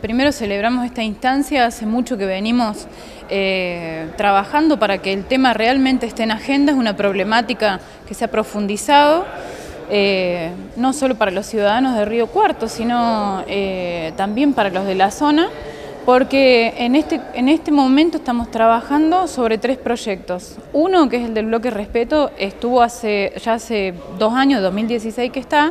primero celebramos esta instancia, hace mucho que venimos trabajando para que el tema realmente esté en agenda, es una problemática que se ha profundizado, no solo para los ciudadanos de Río Cuarto, sino también para los de la zona, porque en este momento estamos trabajando sobre 3 proyectos. Uno, que es el del bloque Respeto, estuvo ya hace 2 años, 2016 que está,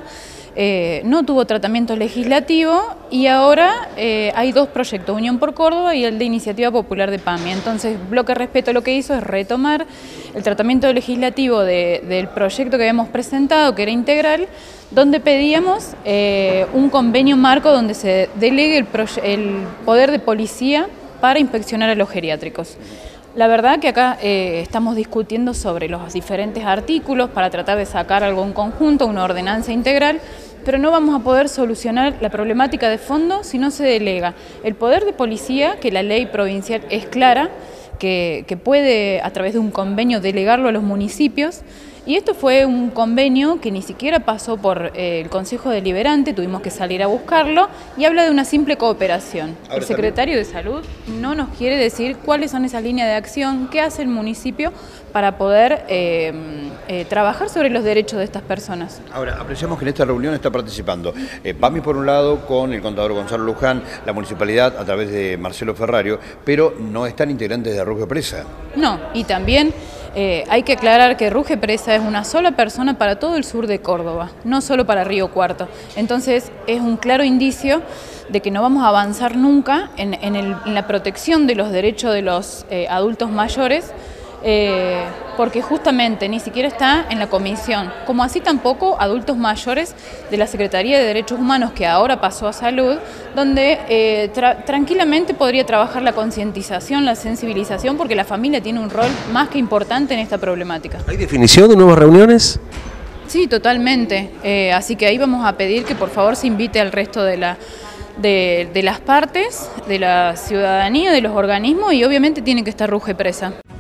no tuvo tratamiento legislativo y ahora hay 2 proyectos, Unión por Córdoba y el de Iniciativa Popular de PAMI. Entonces, Bloque Respeto lo que hizo es retomar el tratamiento legislativo del proyecto que habíamos presentado, que era integral, donde pedíamos un convenio marco donde se delegue el poder de policía para inspeccionar a los geriátricos. La verdad que acá estamos discutiendo sobre los diferentes artículos para tratar de sacar algo en conjunto, una ordenanza integral, pero no vamos a poder solucionar la problemática de fondo si no se delega el poder de policía, que la ley provincial es clara, que puede a través de un convenio delegarlo a los municipios. Y esto fue un convenio que ni siquiera pasó por el Consejo Deliberante, tuvimos que salir a buscarlo, y habla de una simple cooperación. El secretario de Salud no nos quiere decir cuáles son esas líneas de acción, qué hace el municipio para poder trabajar sobre los derechos de estas personas. Ahora, apreciamos que en esta reunión está participando PAMI por un lado, con el contador Gonzalo Luján, la municipalidad a través de Marcelo Ferrario, pero no están integrantes de Ruge Presa. No, y también hay que aclarar que Ruge Presa es una sola persona para todo el sur de Córdoba, no solo para Río Cuarto. Entonces es un claro indicio de que no vamos a avanzar nunca en la protección de los derechos de los adultos mayores, porque justamente ni siquiera está en la comisión, como así tampoco adultos mayores de la Secretaría de Derechos Humanos, que ahora pasó a Salud, donde tranquilamente podría trabajar la concientización, la sensibilización, porque la familia tiene un rol más que importante en esta problemática. ¿Hay definición de nuevas reuniones? Sí, totalmente, así que ahí vamos a pedir que por favor se invite al resto de las partes, de la ciudadanía, de los organismos, y obviamente tiene que estar Ruge Presa.